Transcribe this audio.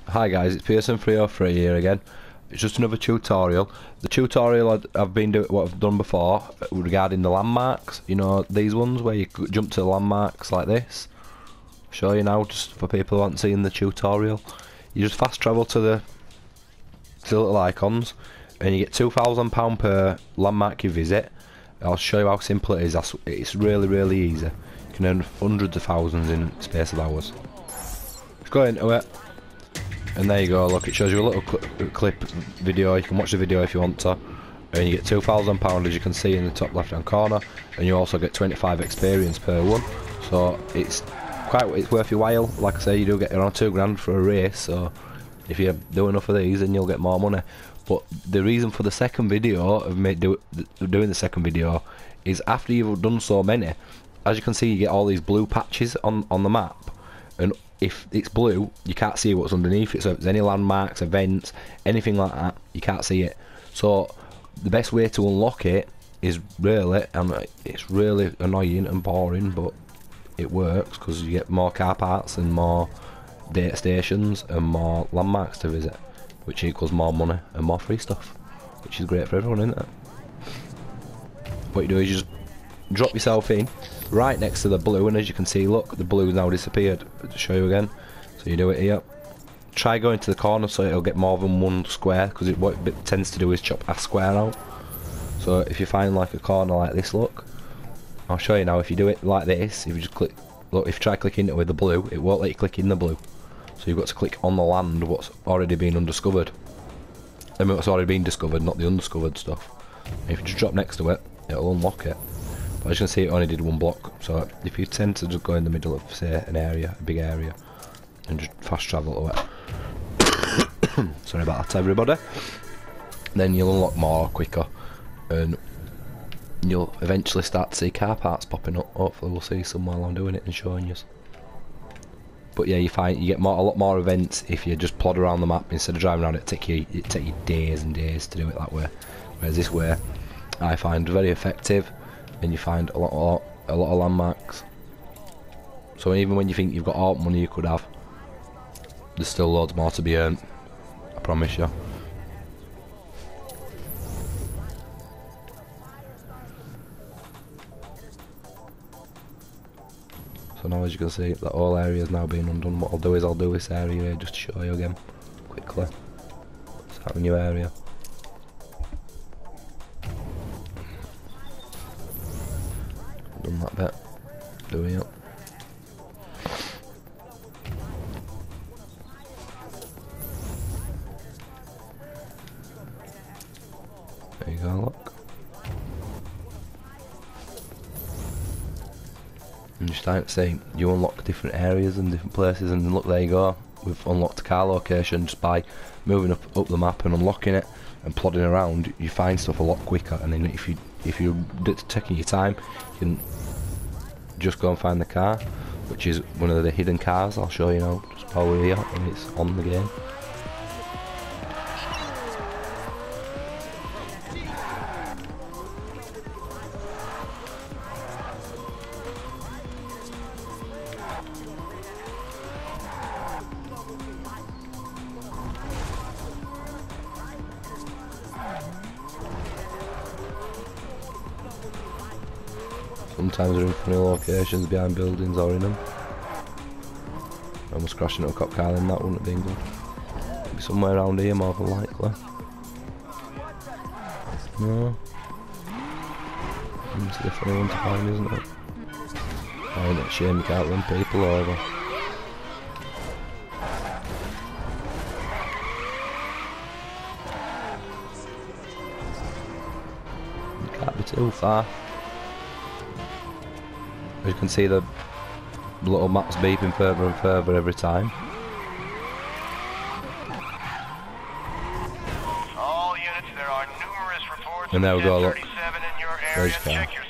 Hi guys, it's Pearson303 here again. It's just another tutorial. The tutorial I've been doing, what I've done before regarding the landmarks. You know, these ones where you jump to the landmarks like this. I'll show you now, just for people who haven't seen the tutorial. You just fast travel to the little icons, and you get £2,000 per landmark you visit. I'll show you how simple it is. It's really easy. You can earn hundreds of thousands in the space of hours. Let's go into it. And there you go, look, it shows you a little clip video. You can watch the video if you want to, and you get £2,000 as you can see in the top left hand corner, and you also get 25 experience per one, so it's worth your while. Like I say, you do get around £2 for a race, so if you do enough of these then you'll get more money. But the reason for the second video of me doing the second video is after you've done so many, as you can see, you get all these blue patches on the map, and if it's blue, you can't see what's underneath it. So if there's any landmarks, events, anything like that, you can't see it. So the best way to unlock it is really, and it's really annoying and boring, but it works because you get more car parks and more data stations and more landmarks to visit, which equals more money and more free stuff, which is great for everyone, isn't it? What you do is you just drop yourself in right next to the blue, and as you can see, look, the blue now disappeared. To show you again, so you do it here. Try going to the corner so it'll get more than one square, because what it tends to do is chop a square out. So if you find like a corner like this, look, I'll show you now. If you do it like this, if you just click, look, if you try clicking it with the blue, it won't let you click in the blue, so you've got to click on the land what's already been undiscovered. I mean, what's already been discovered, not the undiscovered stuff. And if you just drop next to it, it'll unlock it. But as you can see, it only did one block, so if you tend to just go in the middle of, say, an area, a big area, and just fast travel to it, sorry about that everybody, then you'll unlock more quicker, and you'll eventually start to see car parts popping up. Hopefully we'll see some while I'm doing it and showing you. But yeah, you get a lot more events if you just plod around the map instead of driving around. It take you days and days to do it that way, whereas this way I find very effective, and you find a lot of landmarks. So even when you think you've got all the money you could have, there's still loads more to be earned, I promise you. So now, as you can see, the whole area is now being undone. What I'll do is I'll do this area here just to show you again quickly. Start a new area. Done that bit. Doing it. There you go, look. And you're starting to see, you unlock different areas and different places, and look, there you go. We've unlocked a car location just by moving up the map and unlocking it and plodding around. You find stuff a lot quicker, and then if you're taking your time, you can just go and find the car, which is one of the hidden cars. I'll show you now just while we're here, and it's on the game. Sometimes they're in funny locations behind buildings or in them. I almost crashed into a cop car, then that wouldn't have been good. Maybe somewhere around here more than likely. No. It's a funny one to find, isn't it? Oh, ain't it a shame you can't run people over. You can't be too far. As you can see, the little map's beeping further and further every time. All units, there are numerous reports. And there we go, look. In your There's area. the car. Check your